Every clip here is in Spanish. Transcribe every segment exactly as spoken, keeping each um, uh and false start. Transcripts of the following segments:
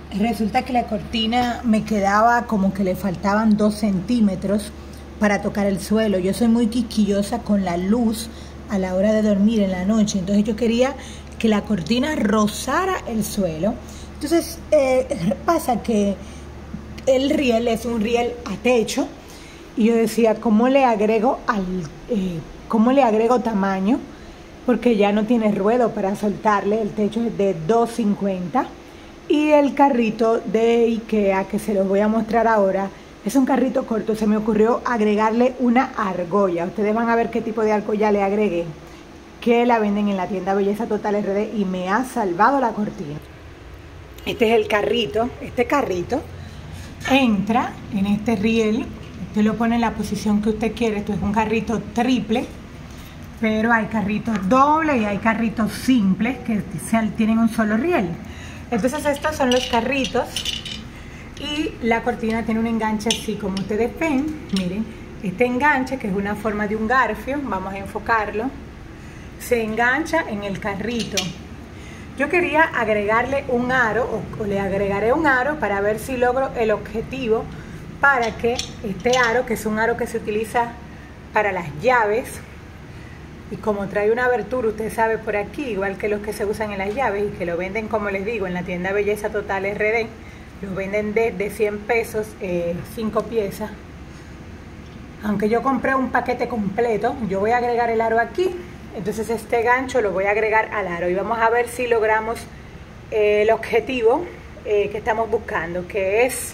Resulta que la cortina me quedaba como que le faltaban dos centímetros para tocar el suelo. Yo soy muy quisquillosa con la luz a la hora de dormir en la noche, entonces yo quería que la cortina rozara el suelo. Entonces eh, pasa que el riel es un riel a techo y yo decía, ¿cómo le agrego al, eh, cómo le agrego tamaño? Porque ya no tiene ruedo para soltarle, el techo es de dos cincuenta. Y el carrito de Ikea, que se los voy a mostrar ahora, es un carrito corto. Se me ocurrió agregarle una argolla. Ustedes van a ver qué tipo de argolla le agregué, que la venden en la tienda Belleza Total R D y me ha salvado la cortina. Este es el carrito. Este carrito entra en este riel. Usted lo pone en la posición que usted quiere. Esto es un carrito triple, pero hay carritos dobles y hay carritos simples que tienen un solo riel. Entonces estos son los carritos y la cortina tiene un enganche así como ustedes ven. Miren, este enganche, que es una forma de un garfio, vamos a enfocarlo, se engancha en el carrito. Yo quería agregarle un aro, o, o le agregaré un aro para ver si logro el objetivo, para que este aro, que es un aro que se utiliza para las llaves, y como trae una abertura, usted sabe, por aquí, igual que los que se usan en las llaves y que lo venden, como les digo, en la tienda Belleza Total R D, los venden desde cien pesos, eh, cinco piezas. Aunque yo compré un paquete completo, yo voy a agregar el aro aquí. Entonces este gancho lo voy a agregar al aro y vamos a ver si logramos eh, el objetivo eh, que estamos buscando, que es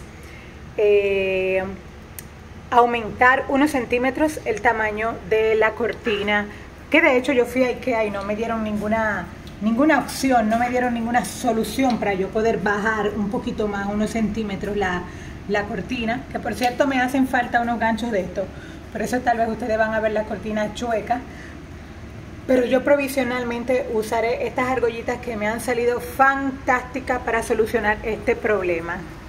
eh, aumentar unos centímetros el tamaño de la cortina. Que de hecho yo fui a Ikea y no me dieron ninguna, ninguna opción, no me dieron ninguna solución para yo poder bajar un poquito más, unos centímetros la, la cortina. Que por cierto me hacen falta unos ganchos de estos, por eso tal vez ustedes van a ver la cortina chueca. Pero yo provisionalmente usaré estas argollitas que me han salido fantásticas para solucionar este problema.